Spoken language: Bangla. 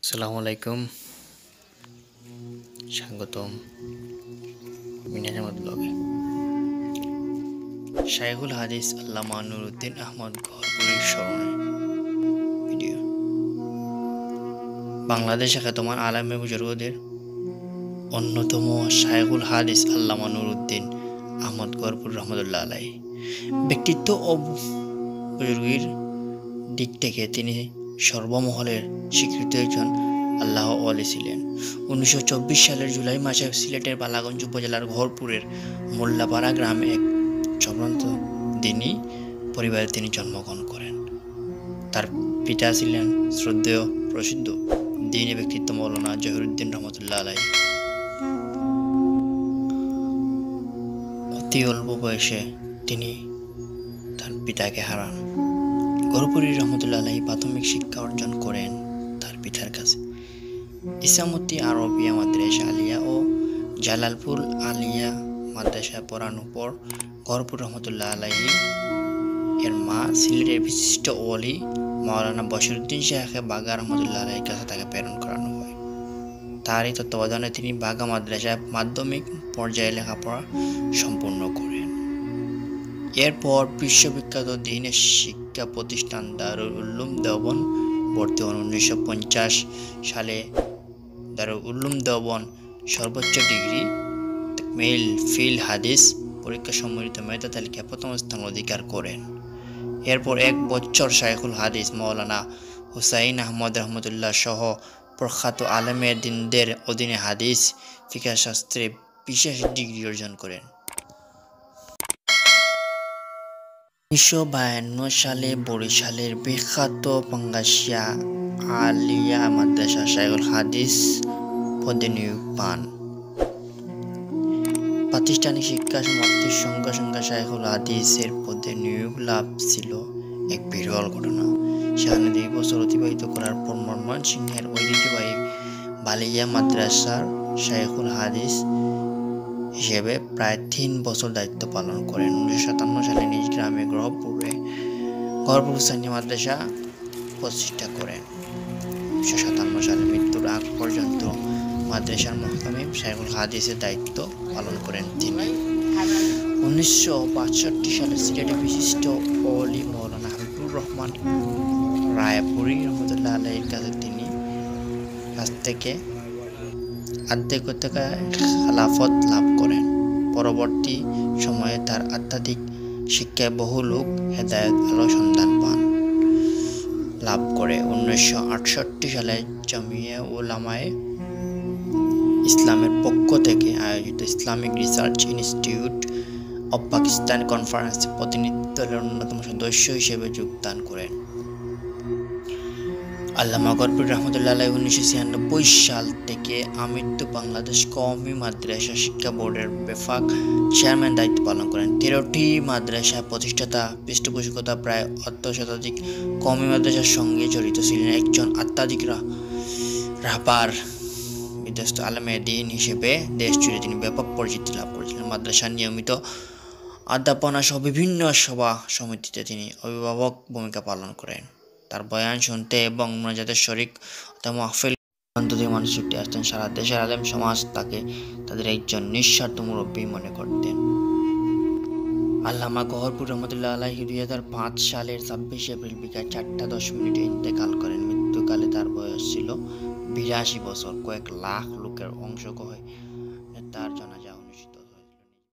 আসসালামু আলাইকুম, স্বাগতম মিনাজ আহমদ ব্লগে। শাইখুল হাদিস আল্লামা নুরউদ্দিন আহমদ ঘরপুরীর স্মরণে ভিডিও। বাংলাদেশে খ্যাতমান আলেম বুজুর্গদের অন্যতম শাইখুল হাদিস আল্লামা নুরউদ্দিন আহমদ ঘরপুর রহমতুল্লাহ আলাইহি ব্যক্তিত্ব ও বুজুর্গির দিক থেকে তিনি সর্বমহলের স্বীকৃত একজন আল্লাহ ওয়ালি ছিলেন। 1924 সালের জুলাই মাসে সিলেটের বালাগঞ্জ উপজেলার ঘরপুরের মোল্লাপাড়া গ্রামে এক সম্ভ্রান্ত দিনী পরিবারে তিনি জন্মগ্রহণ করেন। তার পিতা ছিলেন শ্রদ্ধেয় প্রসিদ্ধ দিনী ব্যক্তিত্ব মৌলানা জহিরুদ্দিন রহমতুল্লাহ আলাইহি। অতি অল্প বয়সে তিনি তার পিতাকে হারান। ঘরপুরী রহমতুল্লাহ আলাইহি প্রাথমিক শিক্ষা অর্জন করেন তার পিতার কাছে। ইসামতি আরবিয়া মাদ্রাসা আলিয়া ও জালালপুর আলিয়া মাদ্রাসায় পড়ানোর পর ঘরপুর রহমতুল্লাহ আলাইহি এর মা সিলেটের বিশিষ্ট ওলি মাওলানা বশিরউদ্দিন শাহকে বাগা রহমতুল্লাহ আলাইহির কাছে তাকে প্রেরণ করানো হয়। তারই তত্ত্বাবধানে তিনি বাগা মাদ্রাসায় মাধ্যমিক পর্যায়ে লেখাপড়া সম্পূর্ণ করেন। এরপর বিশ্ববিখ্যাত দ্বীনের শিক্ষা প্রতিষ্ঠান দারুল উলুম দেওবন্দ ভর্তি হন। 1950 সালে দারুল উলুম দেওবন্দ সর্বোচ্চ ডিগ্রি মেল ফিল হাদিস পরীক্ষা সম্মিলিত মেধা তালিকায় প্রথম স্থান অধিকার করেন। এরপর এক বছর শাইখুল হাদিস মাওলানা হুসাইন আহমদ রহমতুল্লাহ সহ প্রখ্যাত আলেমে দ্বীনদের অধীনে হাদিস ফিকহ শাস্ত্রে বিশেষ ডিগ্রি অর্জন করেন। 1952 সালে বরিশালের বিখ্যাত পাঙ্গাসিয়া আলিয়া মাদ্রাসা শাইখুল হাদিস পদে নিয়োগ পান। প্রাতিষ্ঠানিক শিক্ষা সমাপ্তির সঙ্গে সঙ্গে শাইখুল হাদিসের পদে নিয়োগ লাভ ছিল এক বিরল ঘটনা। সেখানে 2 বছর অতিবাহিত করার পর ময়মনসিংহের ঐতিহ্যবাহী বালিয়া মাদ্রাসার শাইখুল হাদিস হিসেবে প্রায় 3 বছর দায়িত্ব পালন করেন। 1957 সালে নিজ গ্রামে ঘরপুর হুসাইনিয়া মাদ্রাসা প্রতিষ্ঠা করেন। 1957 সালে মৃত্যুর আগ পর্যন্ত মাদ্রাসার মুহতামিম শাইখুল হাদিসের দায়িত্ব পালন করেন তিনি। 1962 সালে সিলেটের বিশিষ্ট ওলি মাওলানা হাবিবুর রহমান রায়পুরী রহমতুল্লাহ আলাইহির কাছ থেকে আধ্যাত্মিকতায় খেলাফত লাভ করেন। পরবর্তী সময়ে তার আধ্যাত্মিক শিক্ষায় বহু লোক হেদায়েত আলো সন্ধান লাভ করে। 1968 সালে জামিয়া উলামায়ে ইসলামের পক্ষ থেকে আয়োজিত Islamic research institute of Pakistan কনফারেন্সে প্রতিনিধি দলের অন্যতম সদস্য হিসেবে যোগদান করেন। আল্লামা ঘরপুরী রহমতুল্লাহ আলাইহি 1996 সাল থেকে আমৃত্যু বাংলাদেশ কওমি মাদ্রাসা শিক্ষা বোর্ডের বেফাক চেয়ারম্যান দায়িত্ব পালন করেন। 13টি মাদ্রাসা প্রতিষ্ঠাতা পৃষ্ঠপোষকতা প্রায় অর্ধশতাধিক কওমি মাদ্রাসার সঙ্গে জড়িত ছিলেন। একজন আধ্যাত্মিক রাহবার বিধ্বস্ত আলেমে দ্বীন হিসেবে দেশ জুড়ে তিনি ব্যাপক পরিচিতি লাভ করেছিলেন। মাদ্রাসার নিয়মিত অধ্যাপনা সহ বিভিন্ন সভা সমিতিতে তিনি অভিভাবক ভূমিকা পালন করেন। তার বয়ান শুনতে এবং মোনাজাতের শরীক অথবা মাহফিল থেকে মানুষ ছুটে আসতেন। সারা দেশের আলেম সমাজ তাকে তাদের একজন নিঃস্বার্থ মুরব্বী মনে করতেন। আল্লামা ঘরপুর রহমতুল্লাহ আলাইহি 2005 সালের 26 এপ্রিল বিকাল 4:10 ইন্তেকাল করেন। মৃত্যুকালে তার বয়স ছিল 82 বছর। কয়েক লাখ লোকের অংশগ্রহণে তার